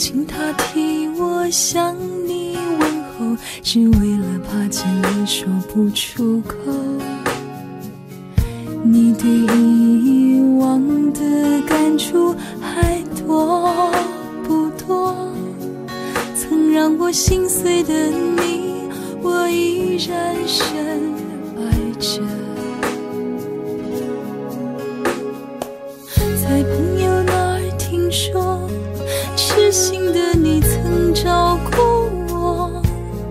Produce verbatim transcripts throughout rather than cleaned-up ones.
请他替我向你问候，只为了怕见了说不出口。你对以往的感触还多不多？曾让我心碎的你，我依然深爱着。在朋友那儿听说，痴心的你曾照顾我，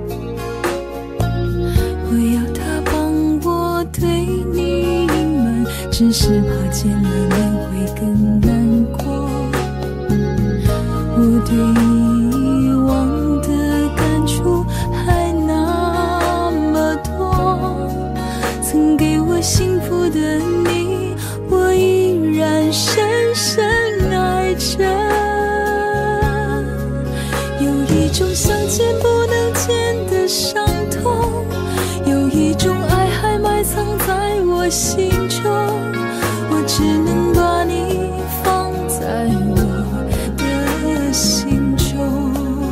我要他帮我对你隐瞒，只是怕见了面会更难过。我对以往的感触还那么多，曾给我幸福的你，我依然深深爱着。有一种想见不能见的伤痛，有一种爱还埋藏在我心中，我只能把你放在我的心中。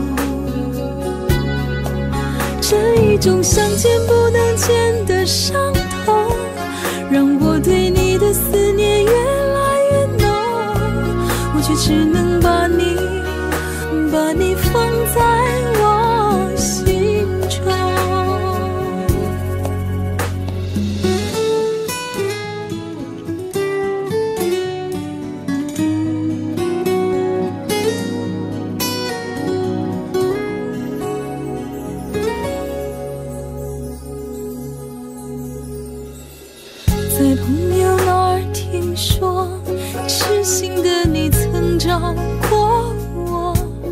这一种想见不能见的伤痛，让我对你的思念越来越浓，我却只能把你把你放在我心中。在朋友那儿听说，痴心的你曾照过我，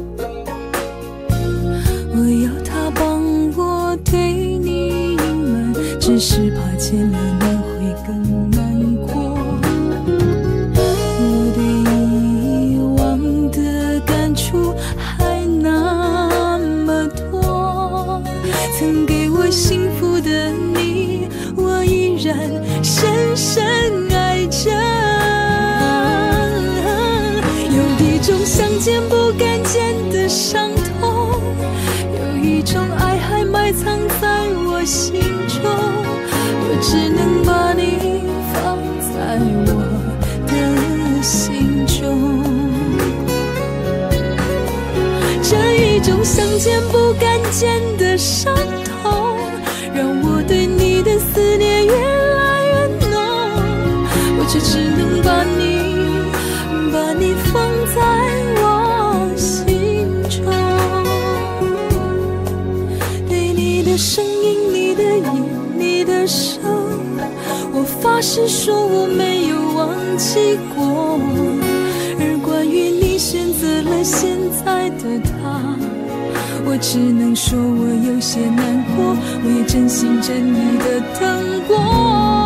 我要他帮我对你隐瞒，只是怕见了面会更难过。我对以往的感触还那么多，曾给我幸福的你，我依然深深爱着。有一种想见不敢见的伤痛，有一种爱还埋藏在我心中，我只能把你放在我的心中。这一种想见不敢见的伤痛，让我对你的思念越来越浓，我却只能把你把你放在我心中。对你的声音，你的眼，你的手，我发誓说我没有忘记过。而关于你选择了现在的他，我只能说我有些难过，我也真心真意的等过。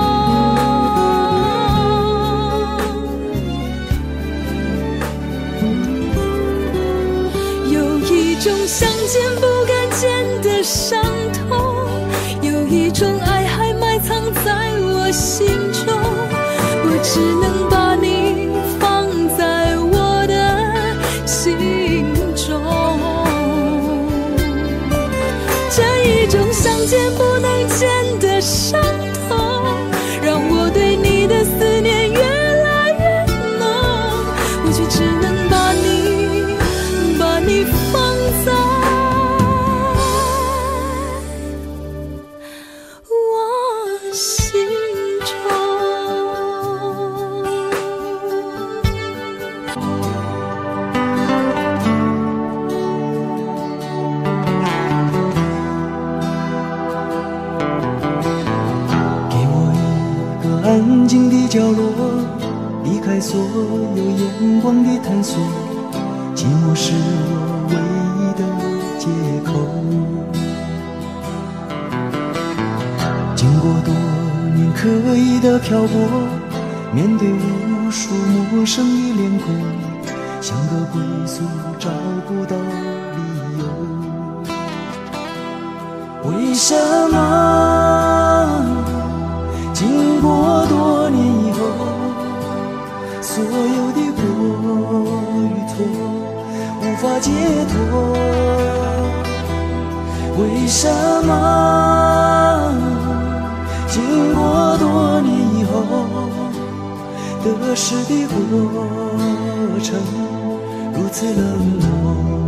有一种想见不敢见的伤痛，有一种爱还埋藏在我心中，我只能把你放在我的心中。这一种想见不能见的伤痛，让我对你的思念越来越浓，我却只能把你把你放在我心中。 安静的角落，离开所有眼光的探索，寂寞是我唯一的借口。经过多年刻意的漂泊，面对无数陌生的脸孔，像个归宿找不到理由。为什么经过多年以后，所有的过与错无法法解脱。为什么经过多年以后，得失的过程如此冷漠？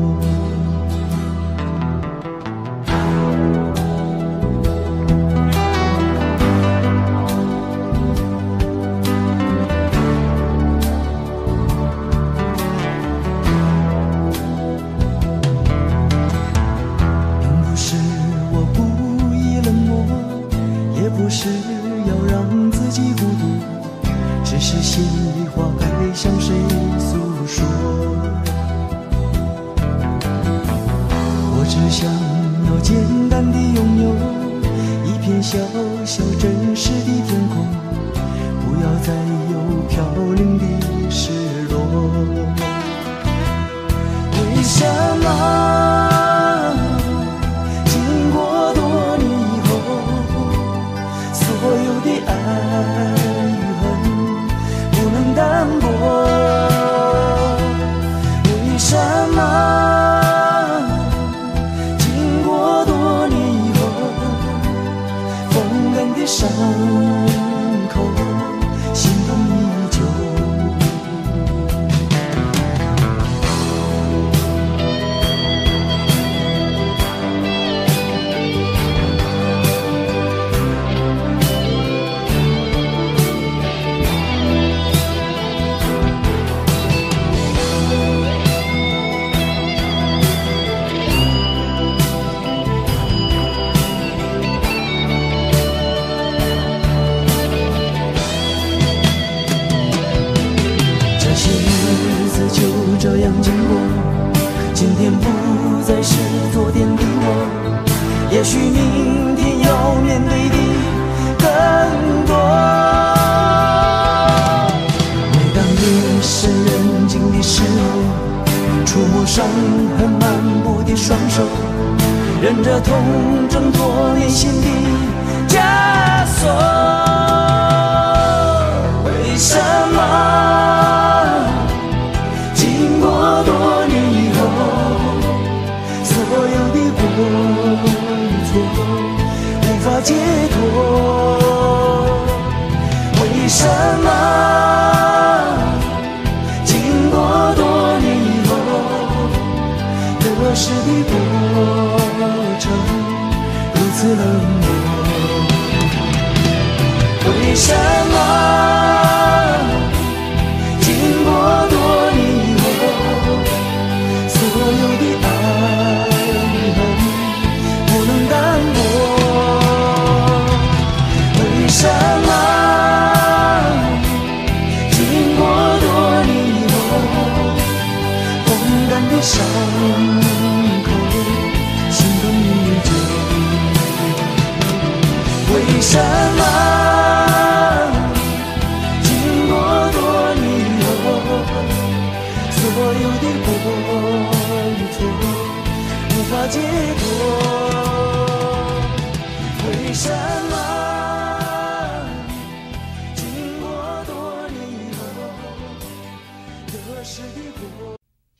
不是要让自己孤独，只是心里话该向谁诉说。我只想要简单的拥有一片小小真实的天空，不要再有飘零的失落。为什么经过多年以后，所有的爱与恨不能淡薄？为什么经过多年以后，风干的伤口心痛依旧？这样经过，今天不再是昨天的我，也许明天要面对的更多。每当夜深人静的时候，触摸伤痕漫步的双手，忍着痛挣脱内心的枷锁。为什么经过多年以后，所有的过与错无法解脱？为什么经过多年以后，得失的过程如此冷漠？为什么经过多年以后，所有的爱与恨不能淡薄？为什么经过多年以后，风干的伤口心痛依旧？为什么经过多年以后，所有的过与错无法解脱？为什么经过多年以后，得失的过？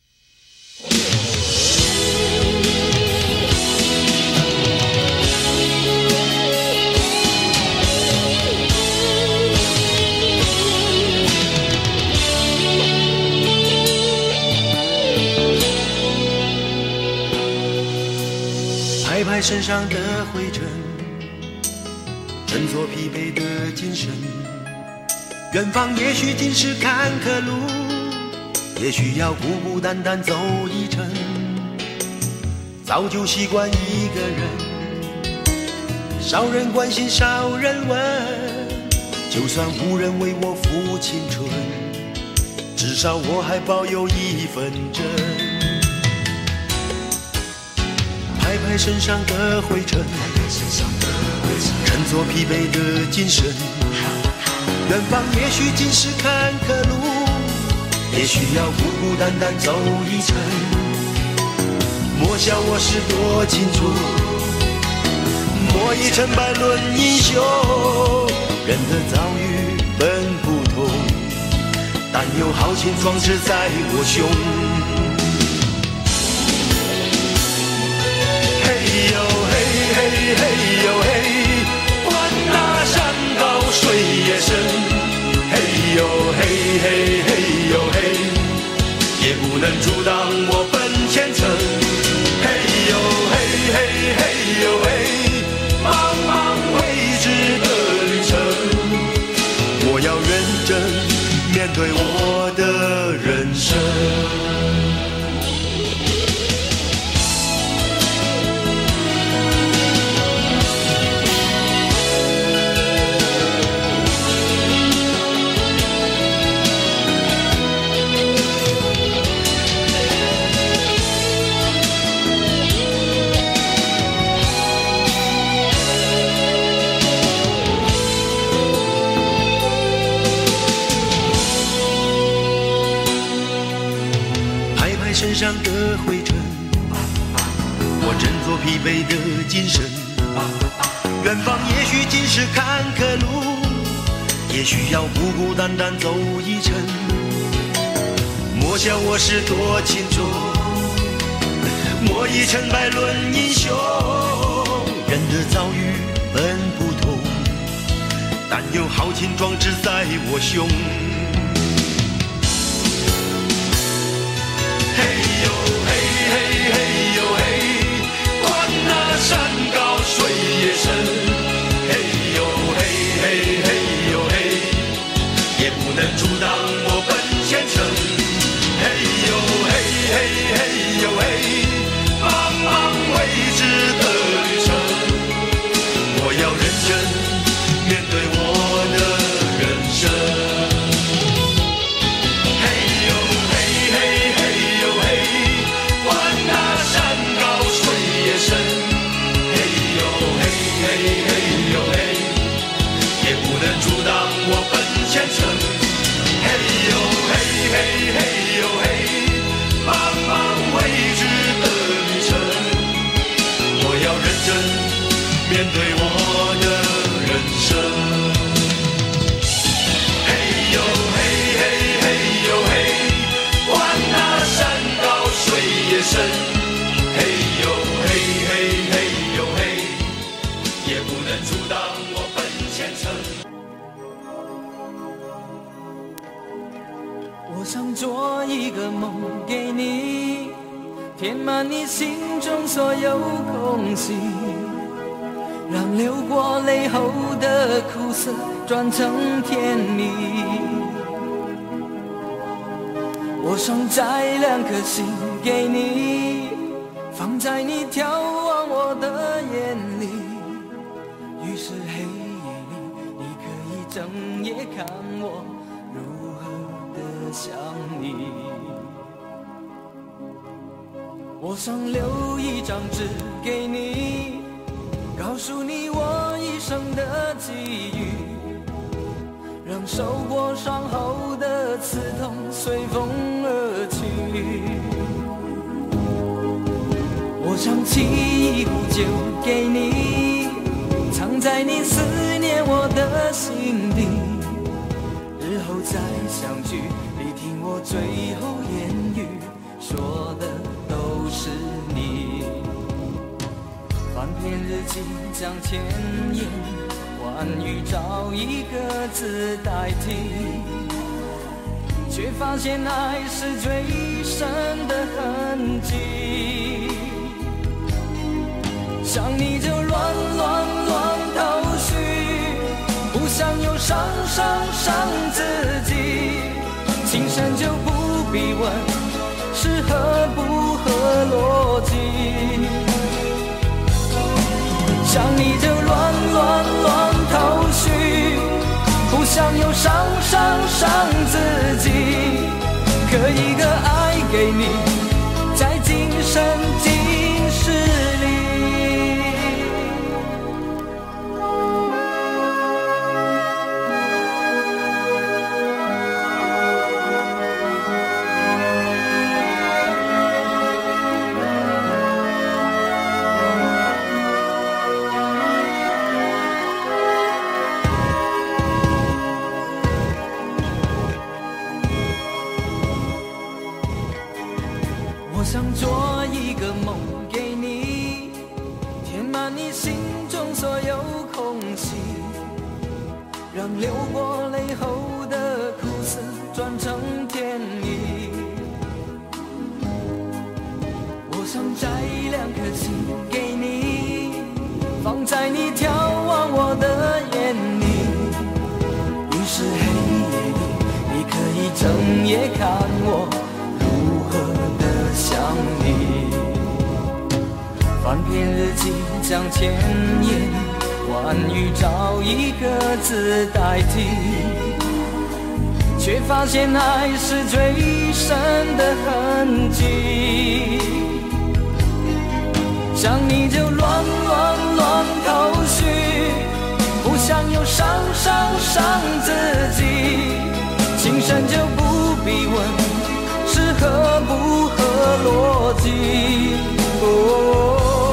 拍拍身上的灰尘，振作疲惫的精神。远方也许尽是坎坷路，也许要孤孤单单走一程。早就习惯一个人，少人关心少人问，就算无人为我付青春，至少我还保有一份真。拍拍身上的灰尘，振作疲惫的精神。远方也许尽是坎坷路，也许要孤孤单单走一程。莫笑我是多清楚，莫以成败论英雄。人的遭遇本不同，但有豪情壮志在我胸。 我振作疲惫的精神。远方也许尽是坎坷路，也许要孤孤单单走一程。莫笑我是多情种，莫以成败论英雄。人的遭遇本不同，但有豪情壮志在我胸。嘿呦嘿嘿嘿呦嘿，管那山高水也深。嘿呦嘿嘿嘿呦嘿，也不能阻挡我奔前程。嘿呦嘿嘿嘿呦嘿，茫茫未知的旅程，我要认真面对我的人生。嘿呦嘿嘿嘿呦嘿，管那山高水也深。嘿呦嘿嘿嘿呦嘿，也不能阻挡我奔前程。嘿呦嘿嘿嘿呦嘿，茫茫未知的旅程，我要认真面对我的人生。嘿呦嘿嘿嘿呦嘿，管那山高水也深。嘿呦嘿嘿嘿呦嘿，也不能阻挡我奔前程。 我想做一个梦给你，填满你心中所有空隙，让流过泪后的苦涩转成甜蜜。我想摘两颗心给你，放在你眺望我的眼里，于是黑夜里你可以整夜看我如何的想你。我想留一张纸给你，告诉你我一生的际遇，让受过伤后的刺痛随风而去。我想沏一壶酒给你，藏在你思念我的心底，日后再相聚，你听我最后言语，说的都是你。翻篇日记将千言万语找一个字代替，却发现爱是最深的痕迹。想你就乱乱乱头绪，不想又伤伤伤自己，情深就不必问是合不合逻辑。想你就乱乱乱头绪，不想又伤伤伤自己，刻一个爱给你，在今生今世里。我想做一个梦给你，填满你心中所有空隙，让流过泪后的苦涩转成甜蜜。我想摘两颗心给你，放在你眺望我的眼里，于是黑夜里你可以整夜看我如何想你。翻篇日记将千言万语找一个字代替，却发现爱是最深的痕迹。想你就乱乱乱头绪，不想又伤伤伤自己，情深就不必问是合不合逻辑。哦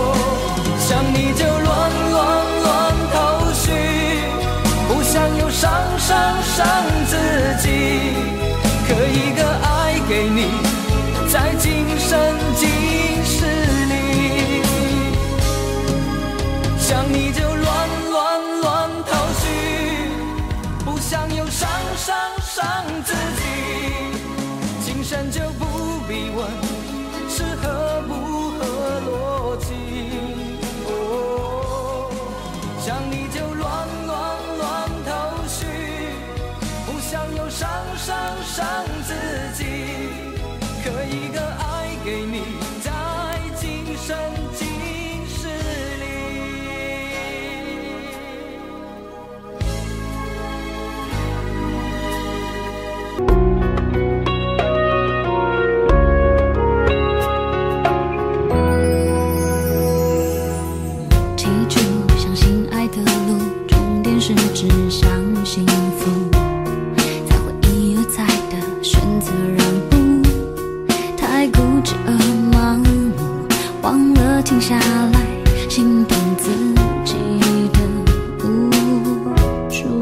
停下来，心懂自己的无助。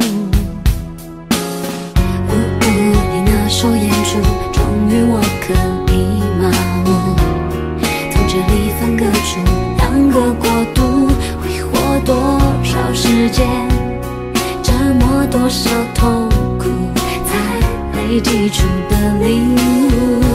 呜呜，你那手掩住，终于我可以麻木。从这里分割出两个国度，挥霍多少时间，折磨多少痛苦，才累积出的领悟。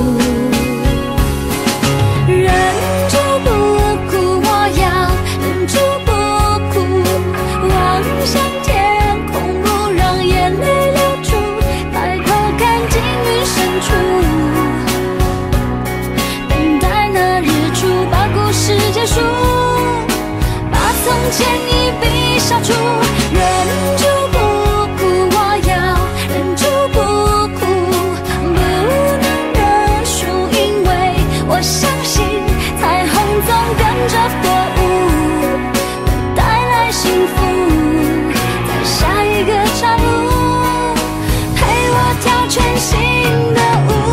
忍住不哭，我要忍住不哭，望向天空，不让眼泪流出，抬头看进云深处，等待那日出，把故事结束，把从前一笔消除。忍住不哭，我要忍住不哭，不能认输，因为我相信彩虹总跟着火舞，会带来幸福，在下一个岔路，陪我跳全新的舞。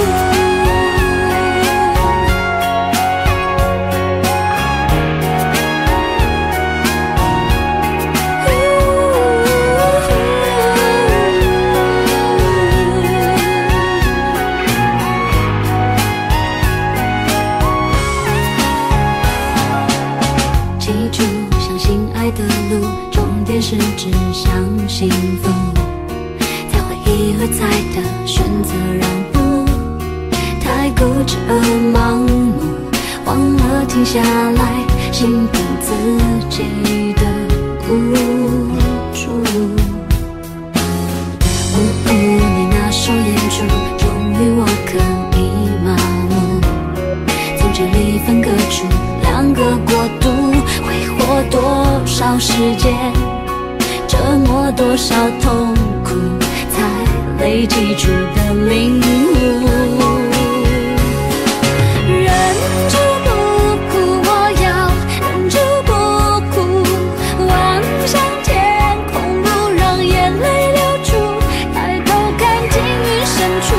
是指向幸福，才会一而再的选择让步，太固执而盲目，忘了停下来，心疼自己的无助。呜呜，你那手掩住，终于我可以麻木。从这里分割出两个国度，挥霍多少时间，折磨多少痛苦，才累积出的领悟。忍住不哭，我要忍住不哭，望向天空，不让眼泪流出，抬头看进云深处，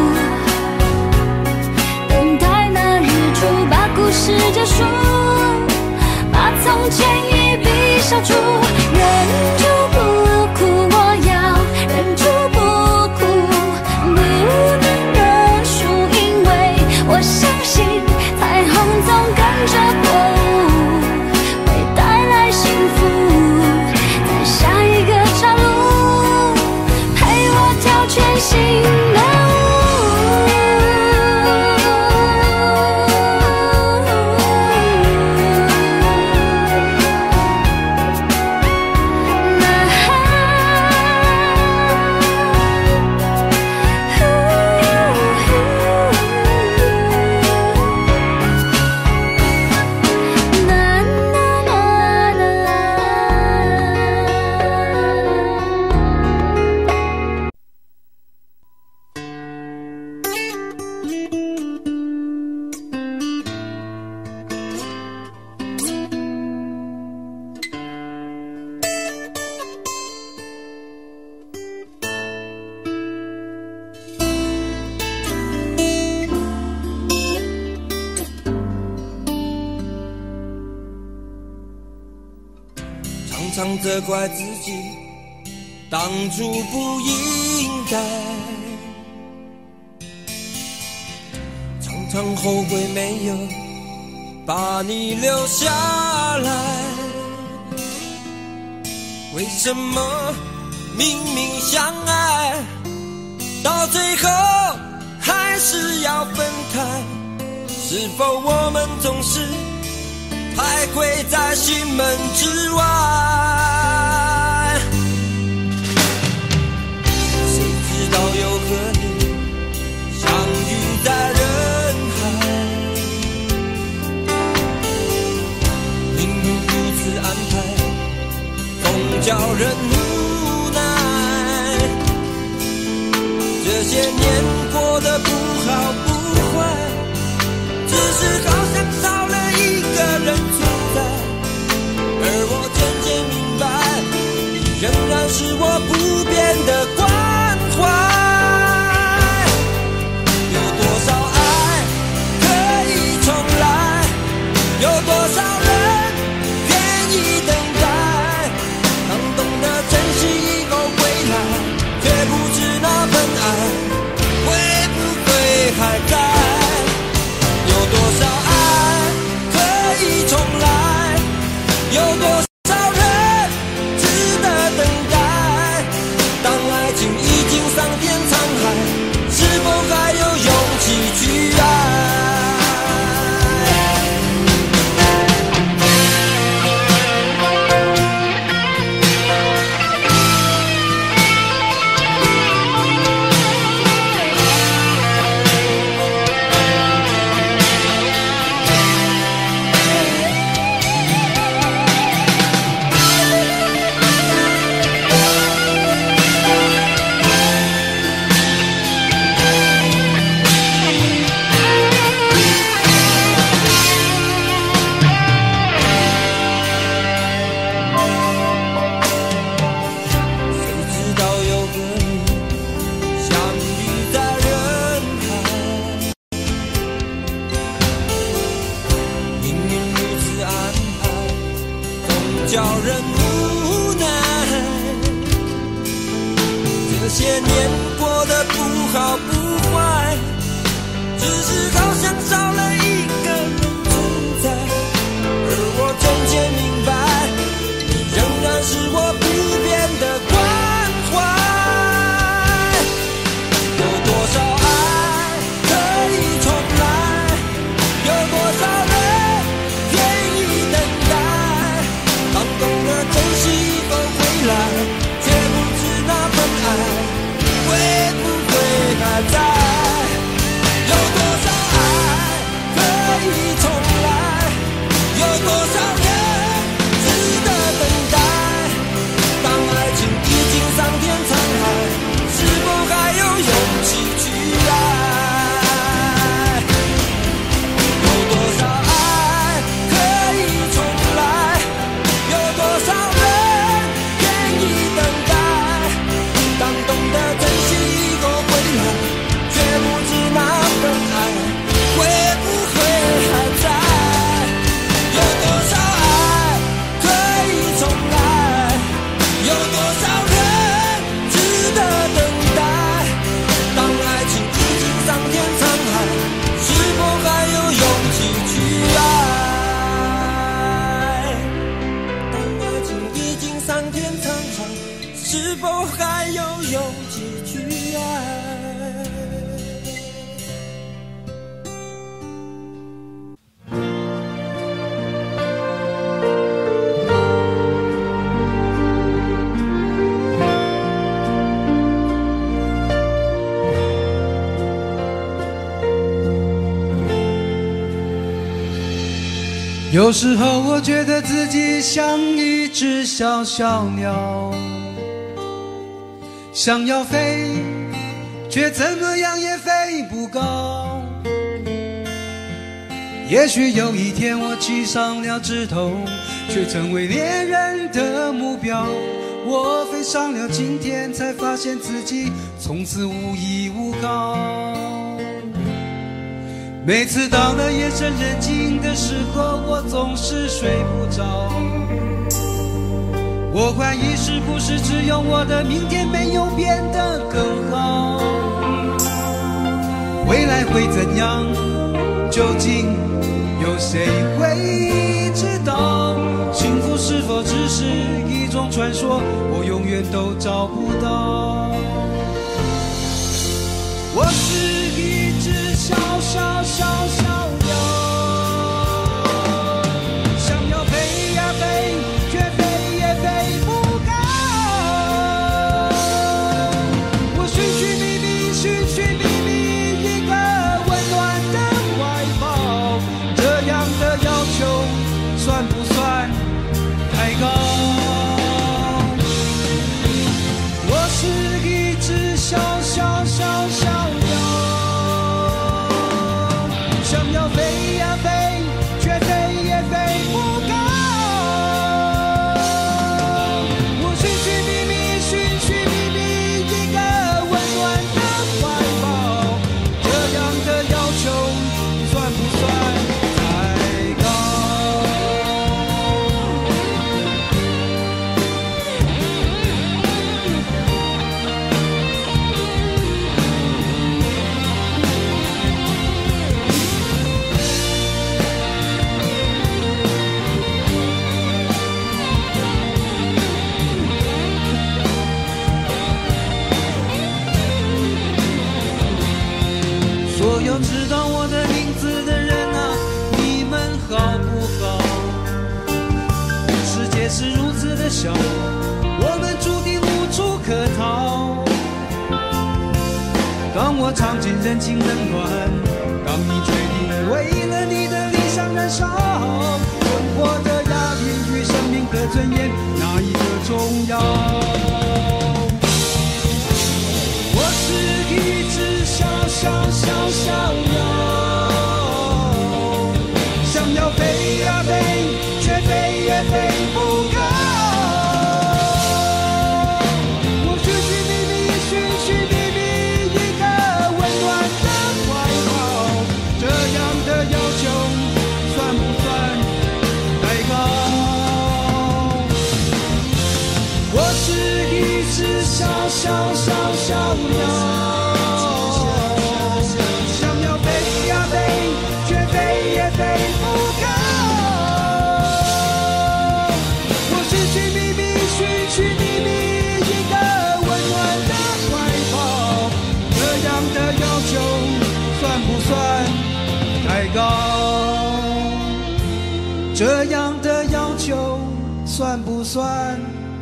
等待那日出，把故事结束，把从前一笔消除。忍住不哭，我要忍住不哭，不能认输，因为我相信彩虹总跟着火舞，会带来幸福，在下一个岔路，陪我跳全新的舞。 常常责怪自己当初不应该，常常后悔没有把你留下来。为什么明明相爱，到最后还是要分开？是否我们总是徘徊在心门之外？谁知道又和你相遇在人海，命运如此安排，总叫人无奈。这些年过得不好不坏，只是好像少了一个人存在，而我渐渐明白，你仍然是我不变的关怀。有多少爱可以重来？有多少少人愿意等待？当懂得珍惜以后归来，却不知那份爱会不会还在？有多少爱可以重来？有多少人值得等待？当爱情已经桑田沧海，是否还有勇气去爱？叫人无奈，这些年过得不好不坏，只是好像少了一个人存在。而我渐渐明白，你仍然是我不变的关怀。有多少爱可以重来？有多少人愿意等待？当懂得珍惜以后回来，却不知那份爱会不会还在？有多少爱可以重来？有多少人值得等待？当爱情已经桑田沧海，是否还有勇气去爱？有多少爱可以重来？有多少人愿意等待？当懂得珍惜以后回来，却不知那份爱会不会还在？有多少爱可以重来？有多少人值得等待？当爱情已经桑田沧海，是否还有勇气去爱？当爱情已经桑田沧海，是否还有勇气去爱？ 有时候我觉得自己像一只小小鸟，想要飞，却怎么样也飞不高。也许有一天我栖上了枝头，却成为猎人的目标。我飞上了青天，才发现自己从此无依无靠。每次到了夜深人静的时候，我总是睡不着。我怀疑是不是只有我的明天没有变得更好？未来会怎样？究竟有谁会知道？幸福是否只是一种传说？我永远都找不到。我是一只小小小小鸟，想要飞呀飞，却飞也飞不高。我寻寻觅觅，寻寻觅觅一个温暖的怀抱，这样的要求算不算太高？我是一只小小小小鸟，想要飞呀飞，却飞也飞不高。我寻寻觅觅，寻寻觅觅一个温暖的怀抱，这样的要求算不算太高？ 的笑，我们注定无处可逃。当我尝尽人情冷暖，当你决定为了你的理想燃烧，生活的压力与生命的尊严，哪一个重要？我是一只小小小小鸟，想要飞呀飞，却飞也飞不高。我寻寻觅觅，寻寻觅觅一个温暖的怀抱，这样的要求算不算太高？我是一只小小小小鸟。这样的要求算不算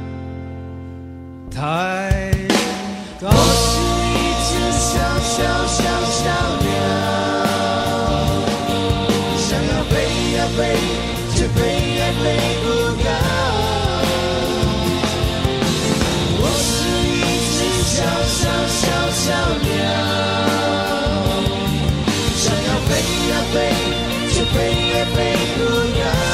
太高？我是一只小小小小鸟，想要飞呀飞，却飞也飞不高。我是一只小小小小鸟，想要飞呀飞，却飞也飞不高。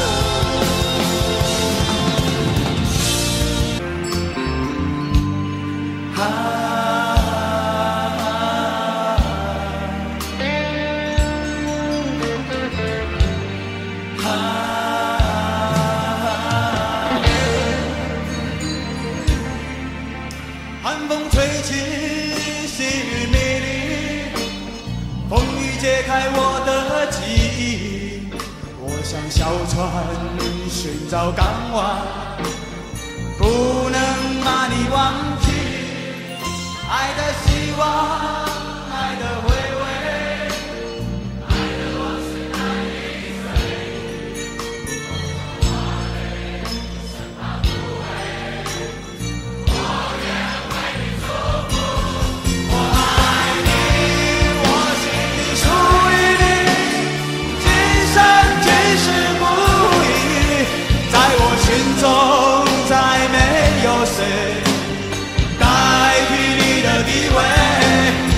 寒风吹起，细雨迷离，风雨揭开我的记忆。我像小船寻找港湾，不能把你忘记。爱的希望，爱的回味，爱的往事难以追。我泪生怕不悔，我愿为你祝福。我爱你，我心里属于你，今生今世不移。在我心中，再没有谁代替你的地位。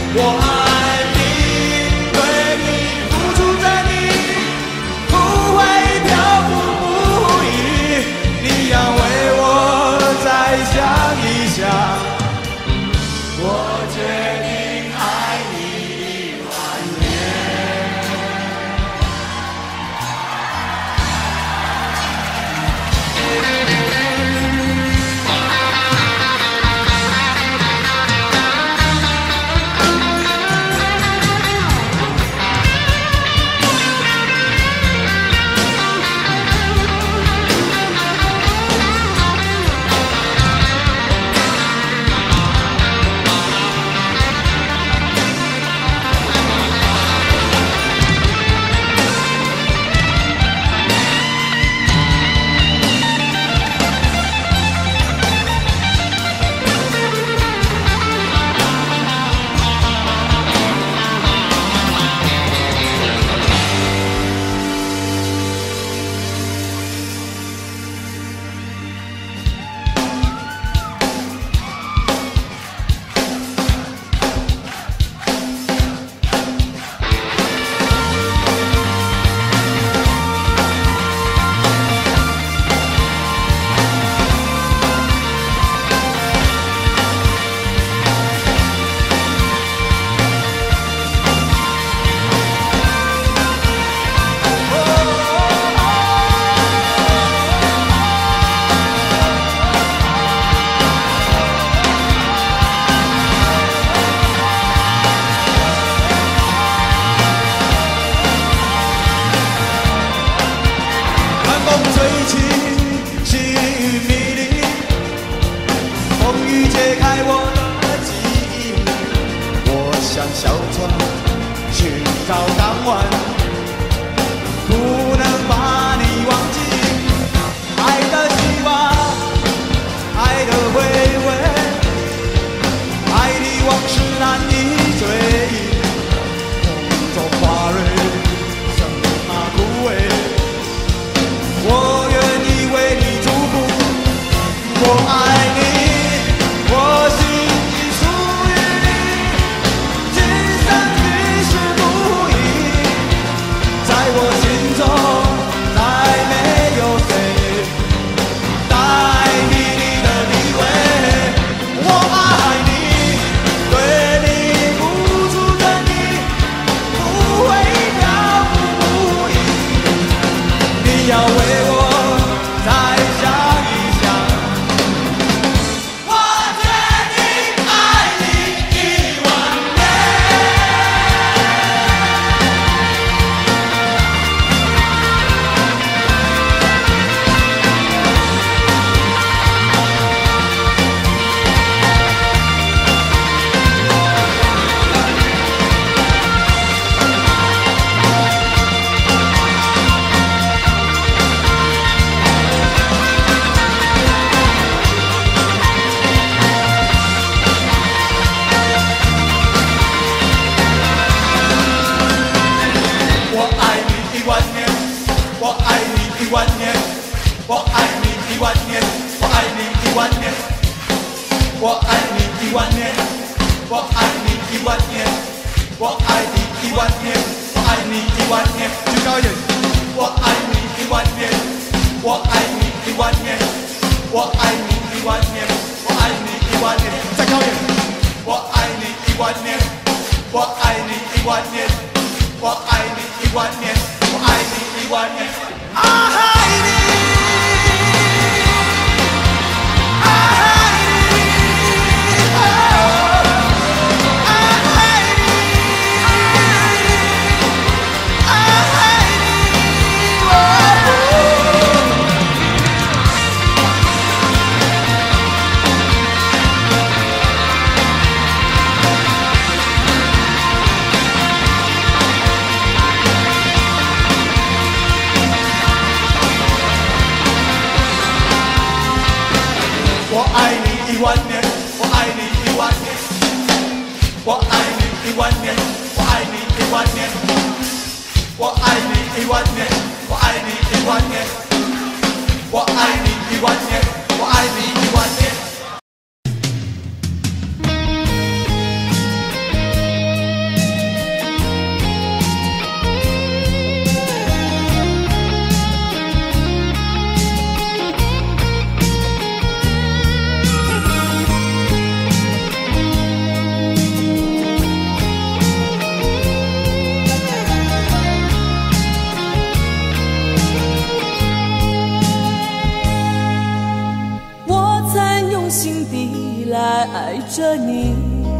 着你，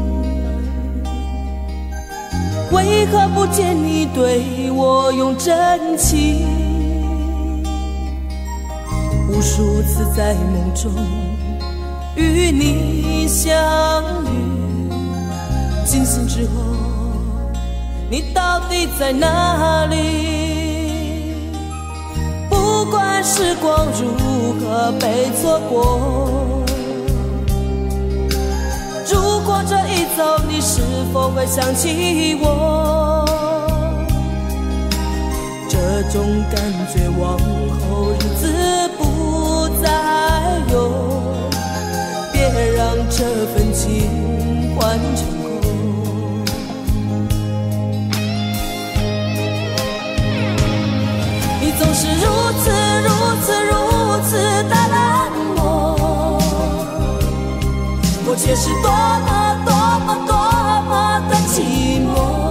为何不见你对我用真情？无数次在梦中与你相遇，惊醒之后，你到底在哪里？不管时光如何被错过，如果这一走，你是否会想起我？这种感觉往后日子不再有，别让这份情换成空。你总是如此如此如此的冷漠，我却是多么多么多么的寂寞。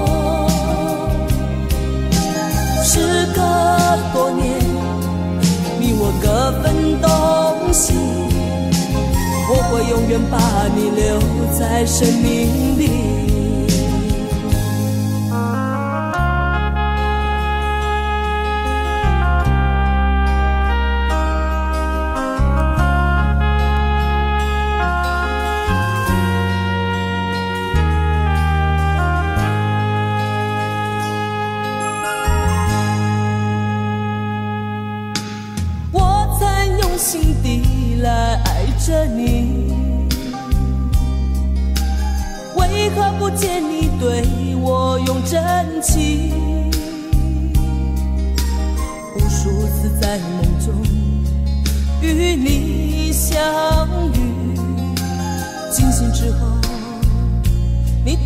时隔多年，你我各分东西，我会永远把你留在生命里。心底来爱着你，为何不见你对我用真情？无数次在梦中与你相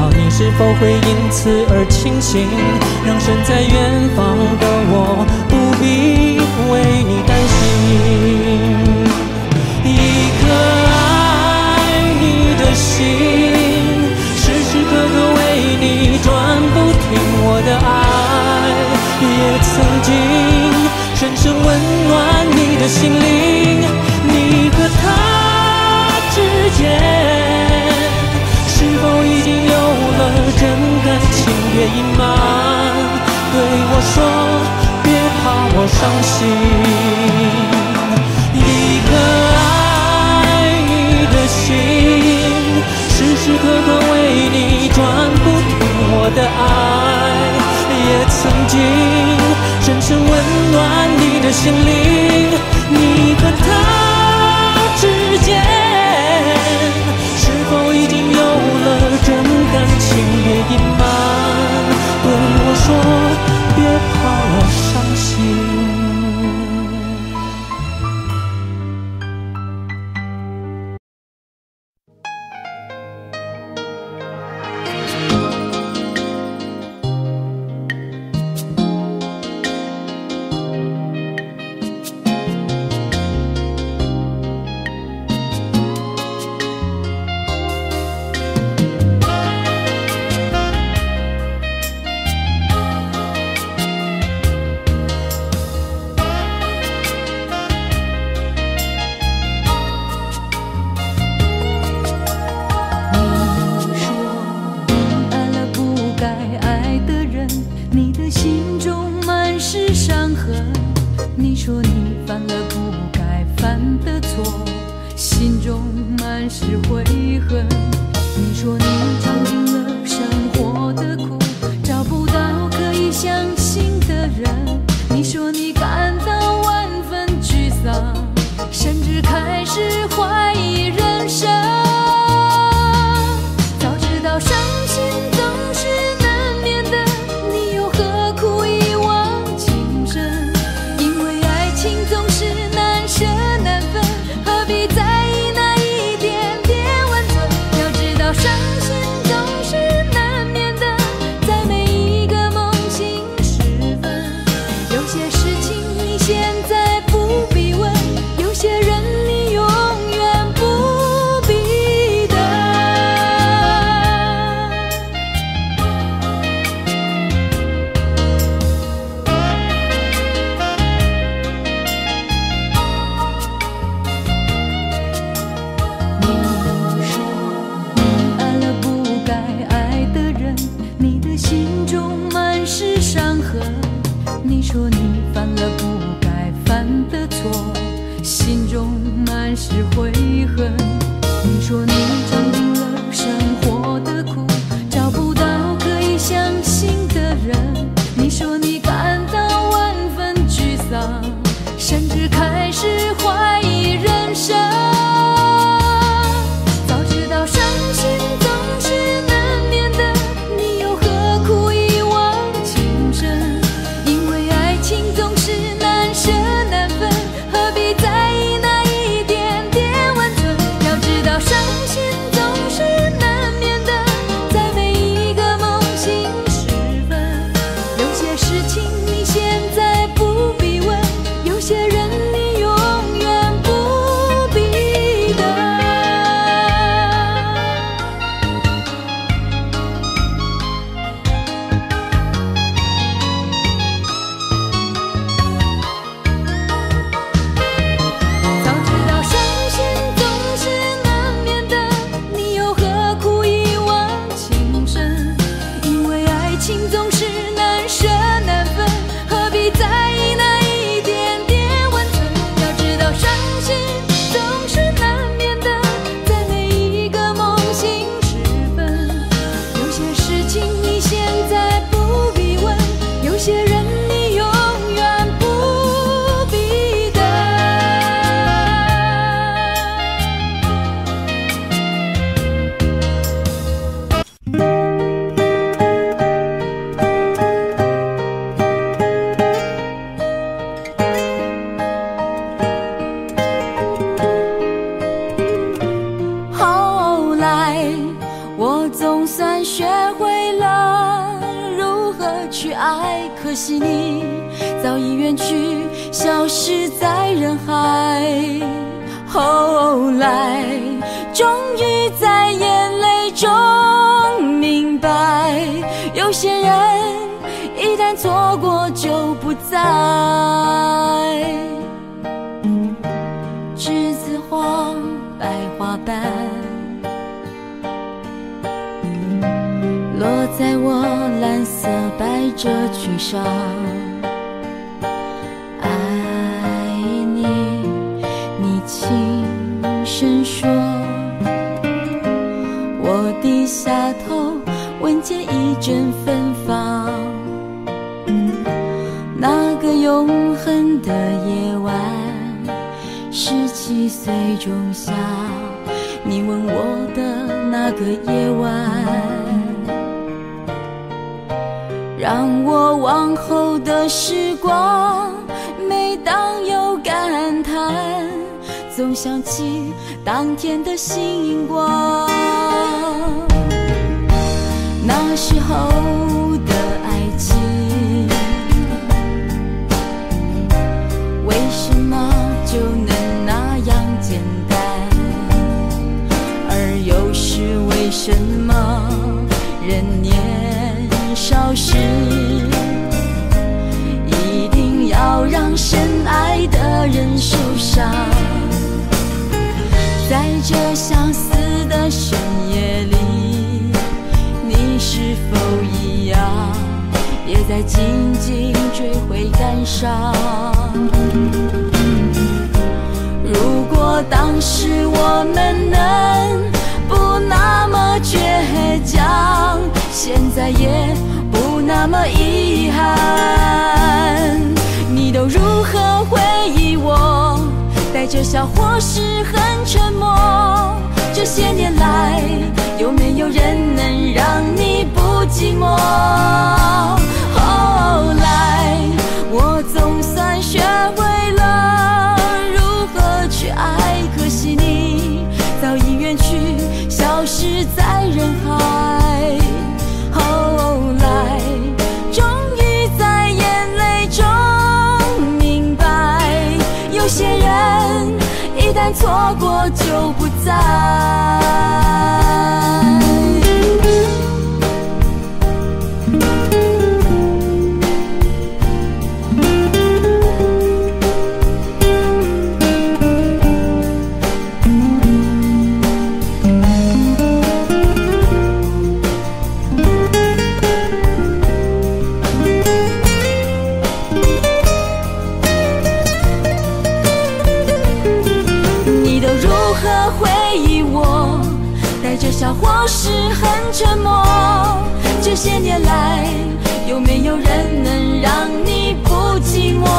道你是否会因此而清醒，让身在远方的我不必为你担心。一颗爱你的心，时时刻刻为你转不停，我的爱也曾经深深温暖你的心灵。你和他之间是否已经有了真感情？别隐瞒，对我说，别怕我伤心。一颗爱你的心，时时刻刻为你转不停，我的爱也曾经深深温暖你的心灵。你和他之间是否已经有了真感情？别隐瞒，对我说，别怕我伤心。 总是难舍难分，何必在意那一点点我总算学会了如何去爱，可惜你早已远去，消失在人海。后来终于在眼泪中明白，有些人一旦错过就不再。栀子花白花瓣落在我蓝色百褶裙上，爱你，你轻声说。我低下头，闻见一阵芬芳。那个永恒的夜晚，十七岁仲夏，你吻我的那个夜晚，让我往后的时光，每当有感叹，总想起当天的星光。那时候的爱情，为什么就能那样简单？而又是为什么人年少时，一定要让深爱的人受伤？在这相思的深夜里，你是否一样，也在静静追悔感伤？如果当时我们能不那么倔强，现在也不那么遗憾。你都如何回忆我？带着笑或是很沉默。这些年来，有没有人能让你不寂寞？后来我总算学会了如何去爱，可惜你早已远去，消失在人海。后来终于在眼泪中明白，有些人一旦错过就不再。带着笑或是很沉默。这些年来，有没有人能让你不寂寞？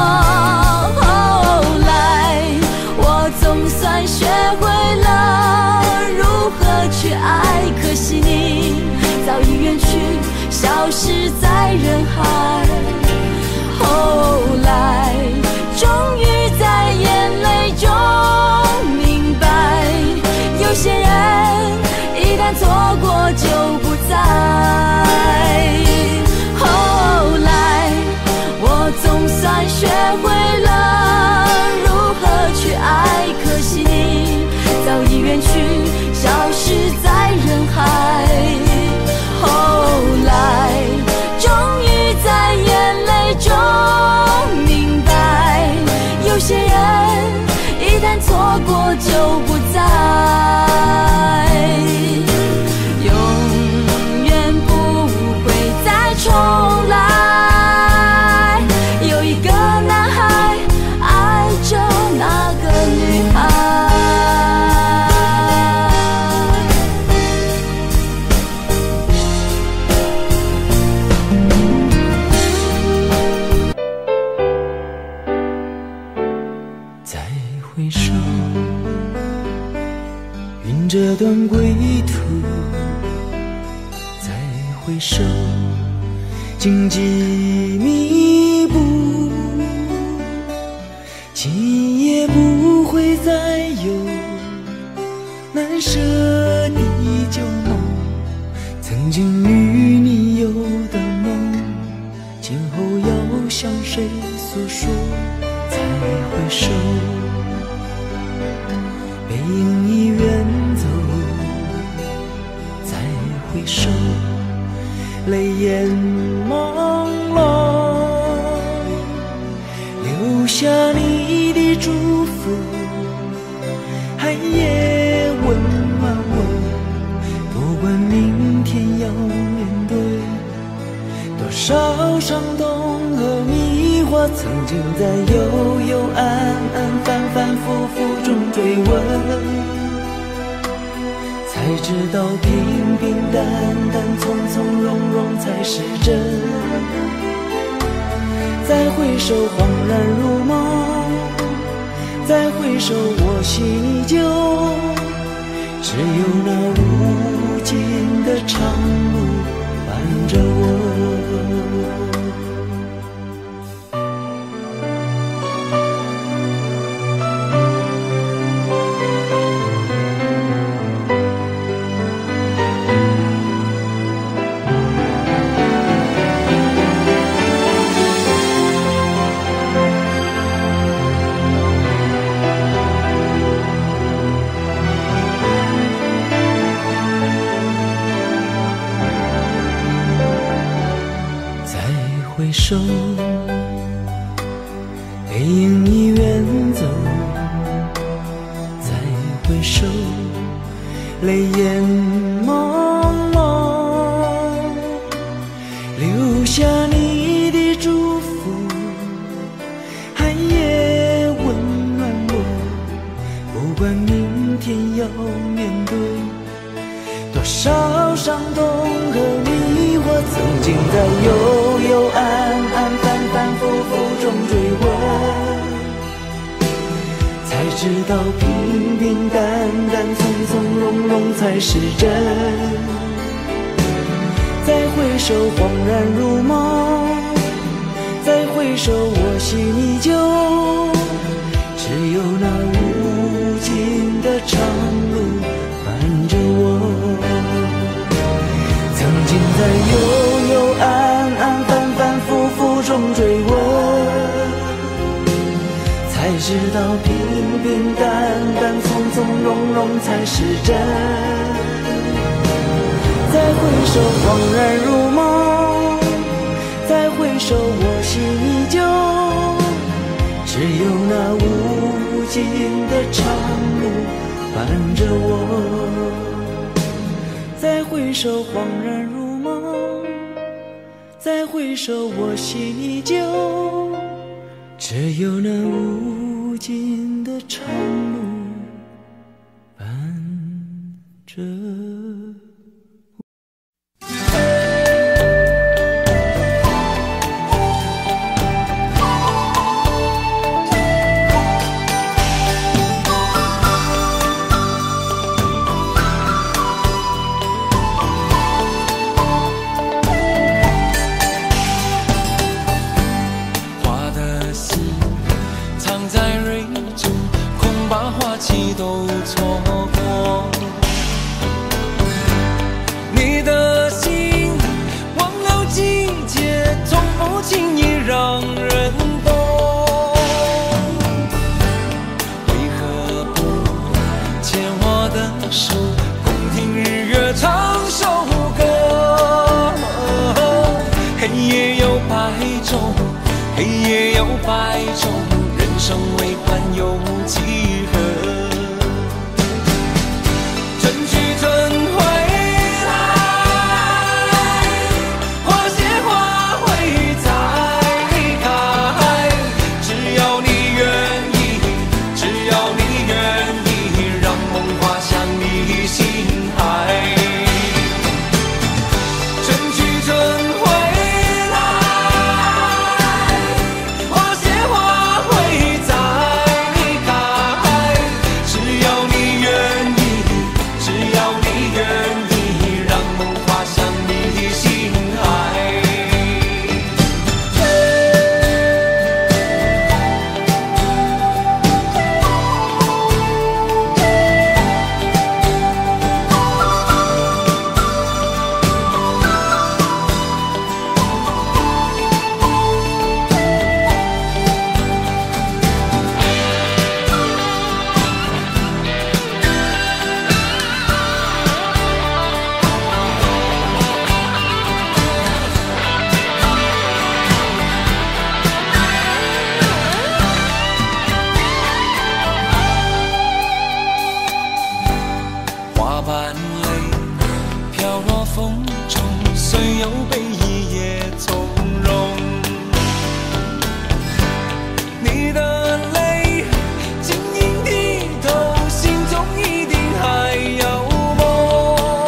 后来我总算学会了如何去爱，可惜你早已远去，消失在人海。后来终于在眼泪中明白，有些人一旦错过就不再。后来我总算学会了如何去爱，可惜你早已远去，消失在人海。后来终于在眼泪中明白，有些人一旦错过就不再。重来，有一个男孩爱着那个女孩。 再回首，云这段归途。再回首，荆棘密布，今夜不会再有难舍的旧梦。 经与你有的梦，今后要向谁诉说？再回首，背影已远走。再回首，泪眼朦胧，留下你的祝福，寒夜温暖我。不管明天要面对多少伤痛和迷惑，曾经在幽幽暗暗、反反复复中追问，才知道平平淡淡、从从容容才是真。再回首，恍然如梦；再回首，我心依旧。只有那无尽的长路伴着我。回首，背影已远走。再回首，泪眼朦胧，留下你的祝福，寒夜温暖我。不管明天要面对多少伤痛和迷惑，曾经在幽幽暗暗、反反复复中追问，才知道平平淡淡、从从容容才是真。再回首，恍然如梦；再回首，我心依旧。只有那无尽的长路伴着我。曾经在幽幽暗暗、反反复复中追问，才知道平平淡淡、从从容容才是真。再回首，恍然如梦；再回首，我心依旧。只有那无尽的长路伴着我。再回首，恍然如梦；再回首，我心依旧。只有那无尽的长路伴着都错过，你的心忘了季节，从不轻易让人懂。为何不牵我的手，共听日月唱首歌？黑夜有白昼，黑夜有白昼，人生为欢有几何？ 花飘落风中，虽有悲意也从容。你的泪晶莹剔透，心中一定还有梦。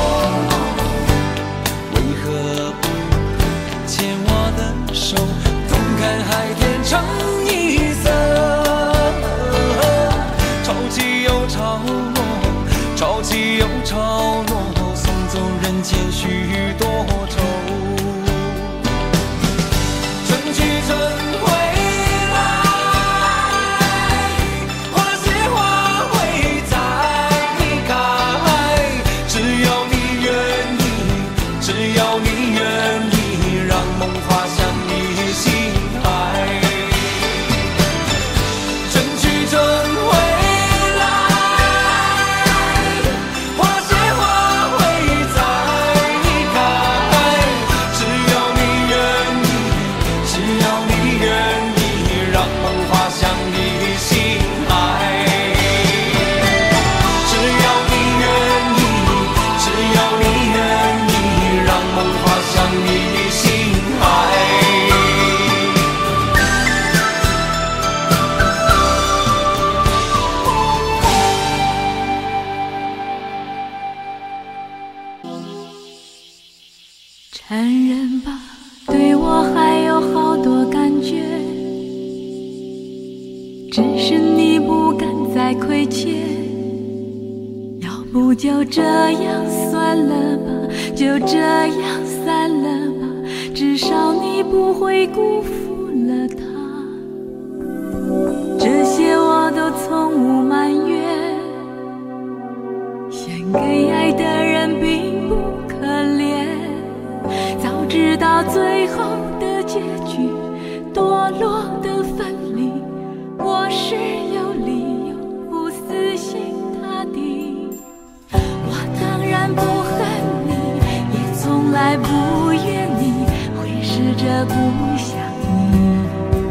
为何不牵我的手，同看海天成一色？潮起又潮落，潮起又潮落，送走人间许多愁。春去春回来，花谢花会再开。只要你愿意，只要你愿意，让梦滑向你心海。春去春回来，花谢花会再开。只要你愿意，只要你愿意，让梦滑向你心海。只要你愿意，只要你愿意，让梦滑向你心海。 承认吧，对我还有好多感觉，只是你不敢再亏欠。要不就这样算了吧，就这样散了吧，至少你不会辜负了他。这些我都从无埋怨，献给爱的人并不可怜。早知道最后的结局，堕落的分离，我是有理由不死心塌地。我当然不恨你，也从来不怨你，会试着不想你。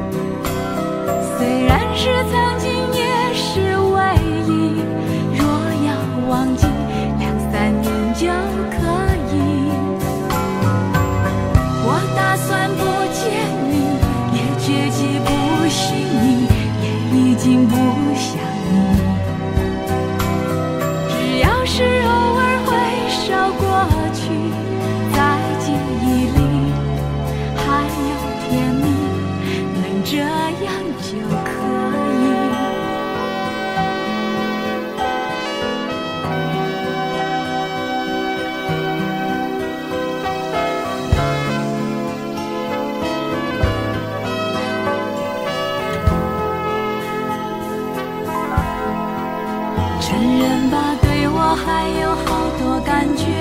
虽然是曾经，也是唯一，若要忘记，两三年就可以。我打算不见你，也决计不寻你，也已经不想你。只要是偶尔回首过去，在记忆里还有甜蜜，能这样就可以。承认吧，对我还有好多感觉，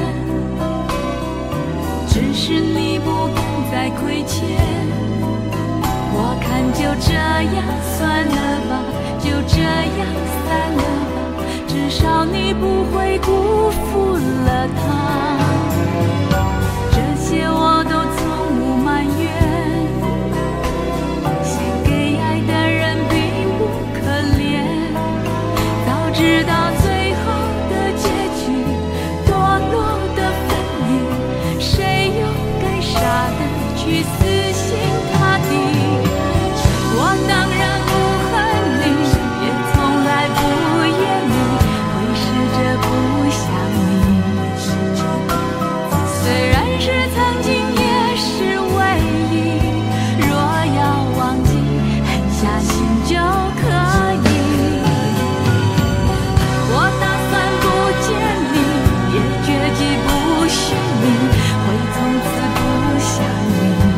只是你不敢再亏欠。我看就这样算了吧，就这样散了吧，至少你不会辜负了他。这些我都从无埋怨，献给爱的人并不可怜。早知道最后的结局，堕落的分离，谁又该傻的去死心塌地？我当然不恨你，也从来不怨你，会试着不想你。虽然是曾经，也是唯一，若要忘记，狠下心就可以。我打算不见你，也决计不寻你，会从此不想你。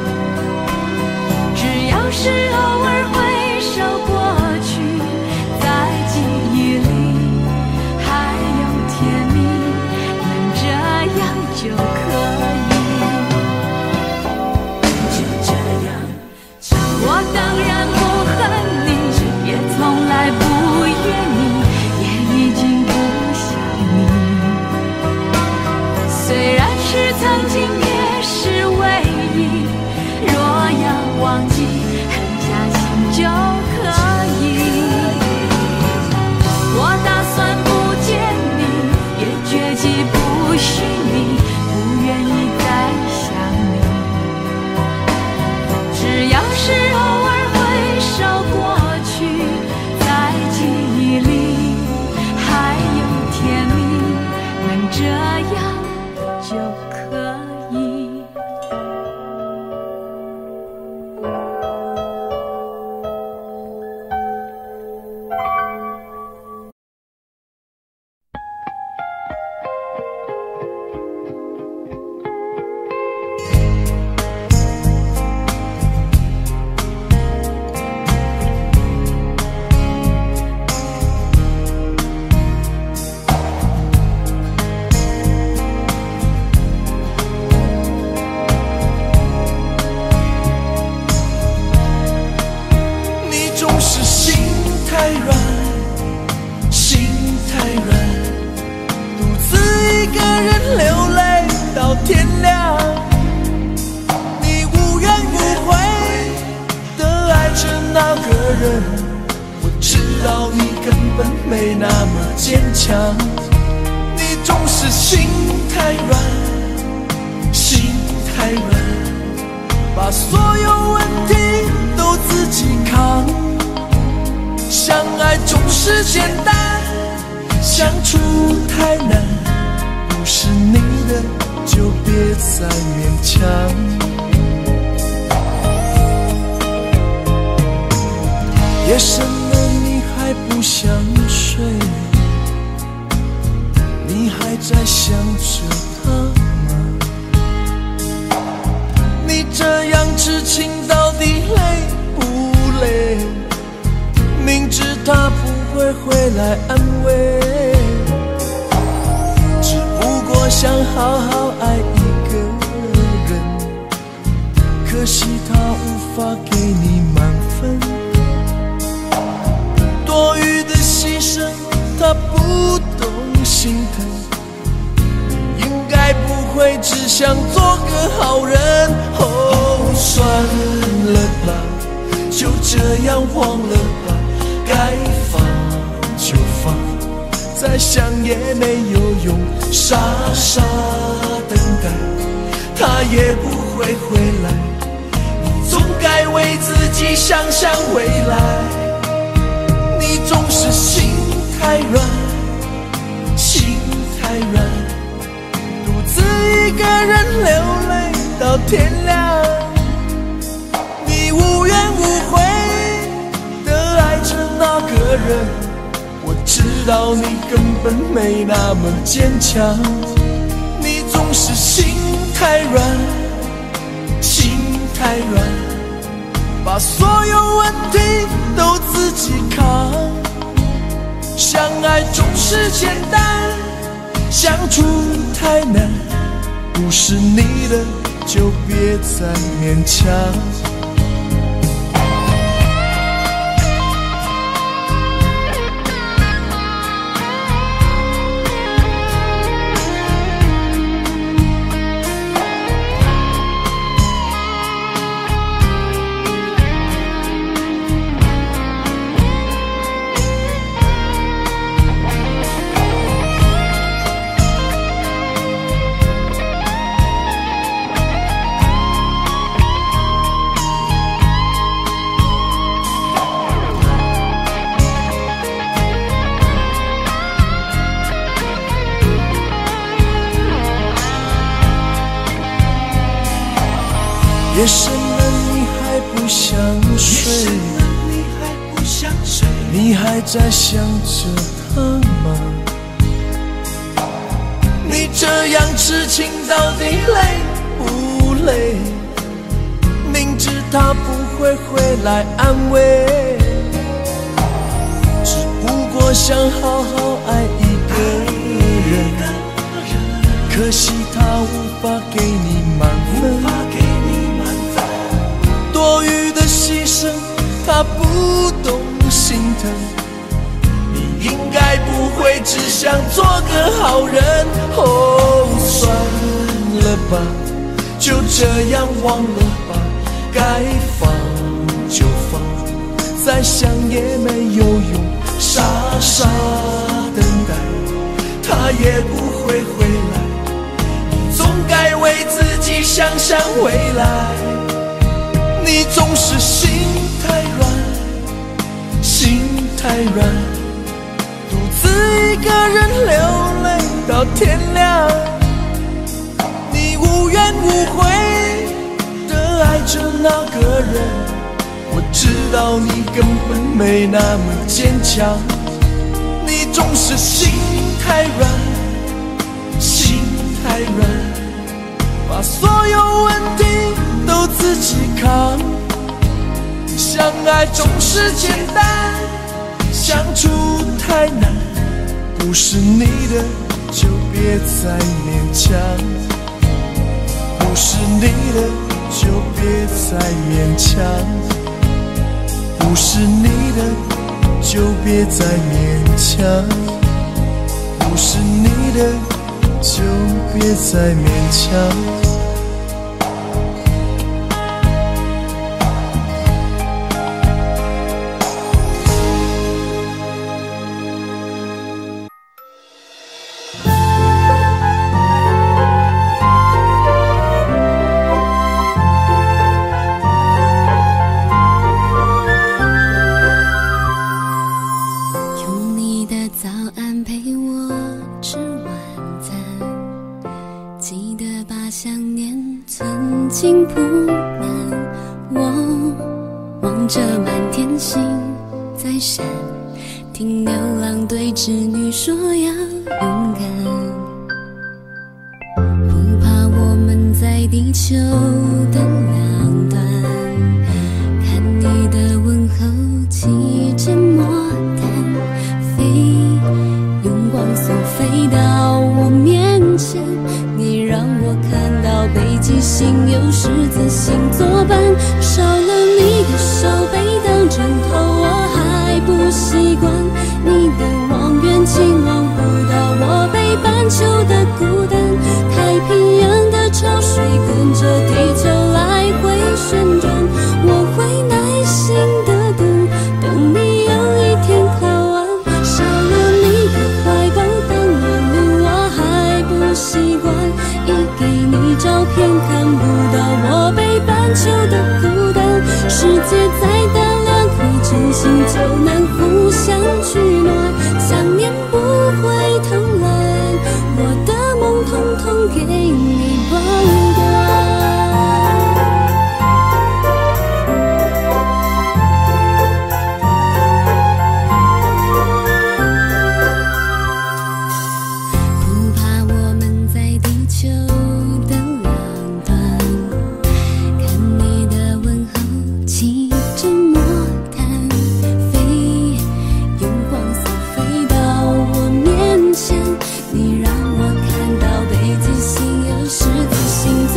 只要是偶尔回首过去，在记忆里还有甜蜜，能这样就可以。就这样，我当然不恨你，也从来不怨你，也已经不想你。虽然是曾经，也是唯一，若要忘记，狠下心就可以。我打算不见你，也决计不许你不愿意再想你，只要是偶尔会烧过去，在记忆里还有甜蜜，能这样就可以。 天亮，你无怨无悔地爱着那个人，我知道你根本没那么坚强，你总是心太软，心太软，把所有问题都自己扛，相爱总是简单，相处太难，不是你的就别再勉强。夜深了你还不想睡，你还在想着他吗？你这样痴情到底累不累？明知他不会回来安慰，只不过想好好爱一个人，可惜他无法给你满分，多余的牺牲他不懂心疼，你应该不会只想做个好人。哦，算了吧，就这样忘了吧，该放就放，再想也没有用，傻傻等待，他也不会回来，你总该为自己想想未来。你总是心太软，心太软，独自一个人流泪到天亮，你无怨无悔地爱着那个人，我知道你根本没那么坚强，你总是心太软，心太软，把所有问题都自己扛，相爱总是简单，相处太难，不是你的就别再勉强。夜深了你还不想睡，你还在想着他吗？你这样痴情到底累不累？明知他不会回来安慰，只不过想好好爱一个人，可惜他无法给你满分，多余的牺牲他不懂心疼，你应该不会只想做个好人。哦，算了吧，就这样忘了吧，该放就放，再想也没有用，傻傻等待，他也不会回来， 想回来，你总是心太软，心太软，独自一个人流泪到天亮。你无怨无悔地爱着那个人，我知道你根本没那么坚强。你总是心太软，心太软，把所有问题都自己扛。相爱总是简单，相处太难，不是你的就别再勉强，不是你的就别再勉强，不是你的就别再勉强，不是你的就别再勉强。 你让我看到北极星，有十字星。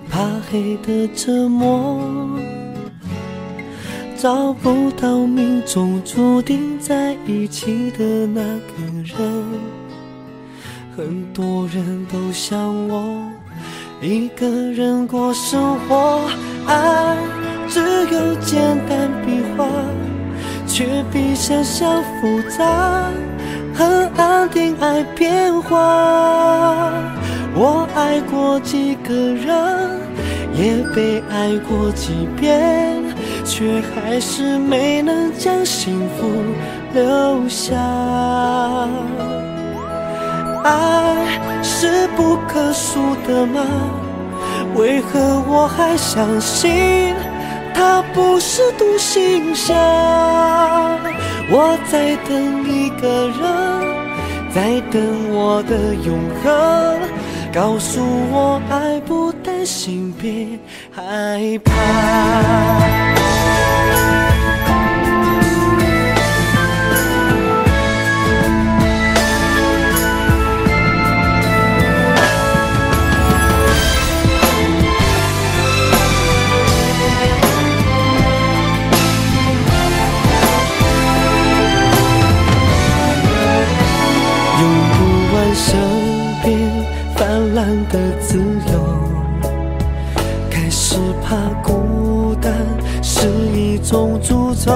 怕黑的折磨，找不到命中注定在一起的那个人。很多人都像我一个人过生活，爱只有简单笔画，却比想象复杂，很安定爱变化。我爱过几个人，也被爱过几遍，却还是没能将幸福留下。爱是不可数的吗？为何我还相信它不是独行侠？我在等一个人，在等我的永恒，告诉我爱不担心，别害怕。身边泛滥的自由，开始怕孤单是一种诅咒。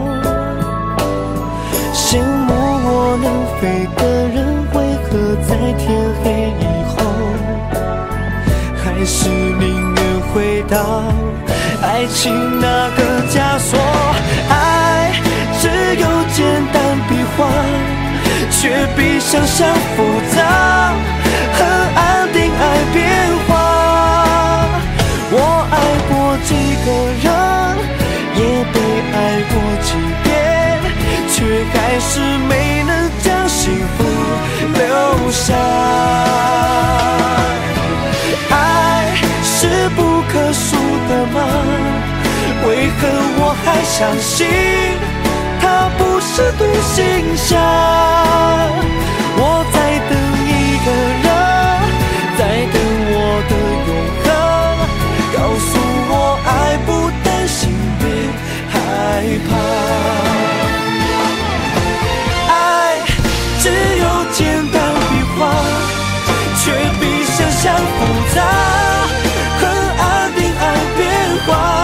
羡慕我能飞的人，为何在天黑以后，还是宁愿回到爱情那个枷锁？爱只有简单笔画，却比想象复杂，很安定爱变化。我爱过几个人，也被爱过几遍，却还是没能将幸福留下。爱是不可数的吗？为何我还相信他不是独行侠？我在等一个人，在等我的永恒，告诉我爱不担心，别害怕。爱只有简单笔画，却比想象复杂，很安定爱变化。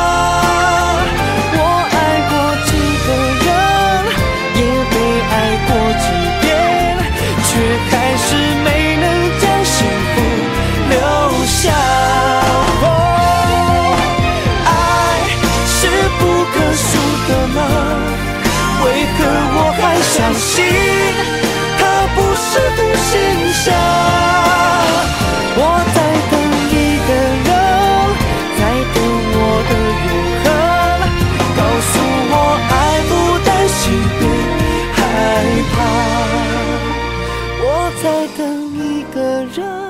还是没能将幸福留下。哦，爱是不可数的吗？为何我还相信它不是独行侠？我在等一个人，在等我的永恒，告诉我爱不担心，别害怕。我在等一个人。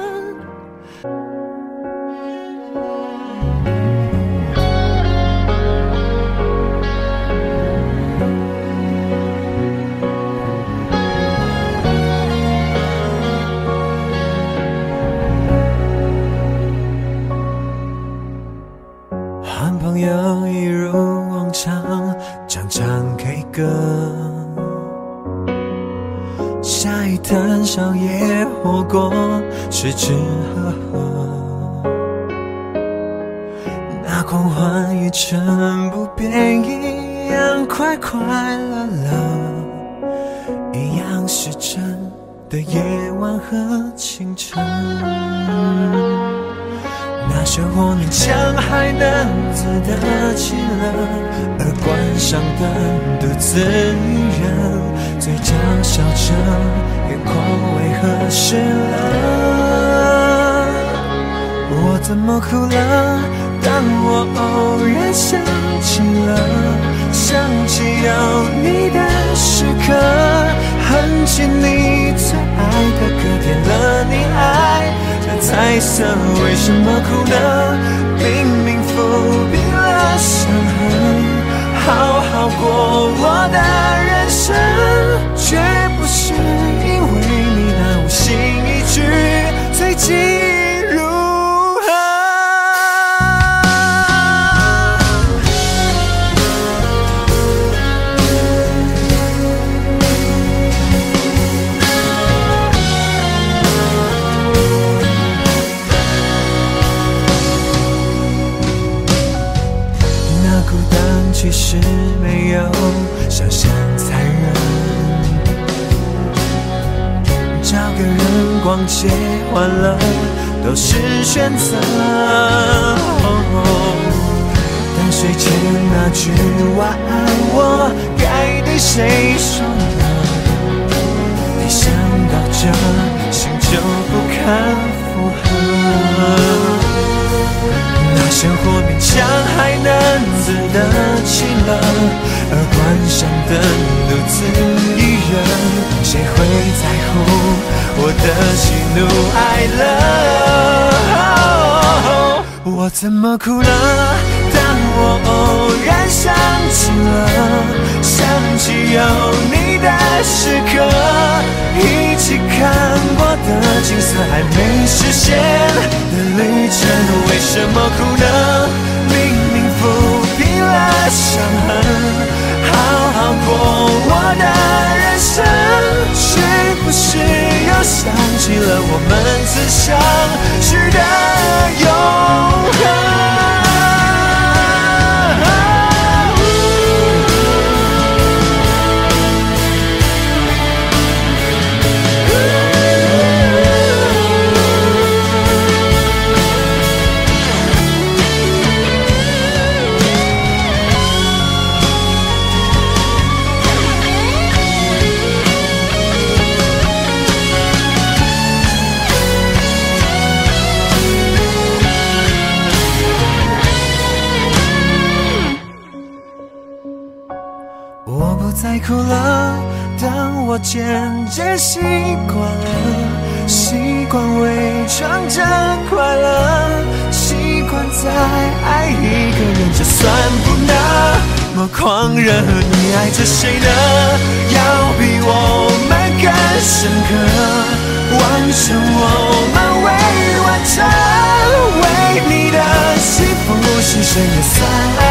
和朋友一如往常，唱唱 K 歌。下一顿宵夜火锅，吃吃喝喝，那狂欢一成不变，一样快快乐乐，一样是真的夜晚和清晨。那些我勉强还能自得其乐，而关上灯独自一人，嘴角笑着，眼眶为何湿了？我怎么哭了？当我偶然想起了，想起有你的时刻，哼起你最爱的歌，点了你爱的彩色，为什么哭呢？明明抚平了伤痕，好好过我的人生，却不是因为你那无心一句，最近如何？ 往结欢乐，都是选择。但睡前那句晚安，我该对谁说呢？一想到这，心就不堪负荷。那生活勉强还能自得其乐，而关上灯独自一人，谁会在乎我的喜怒哀乐？我怎么哭了？当我偶然想起了，想起有你的时刻，一起看过的景色还没实现的旅程，为什么哭呢？明明抚平了伤痕，好好过我的人生，是不是又想起了我们自相识的永恒？再哭了，当我渐渐习惯了，习惯伪装着快乐，习惯再爱一个人，就算不那么狂热，你爱着谁呢？要比我们更深刻，完成我们未完成，为你的幸福牺牲也算爱。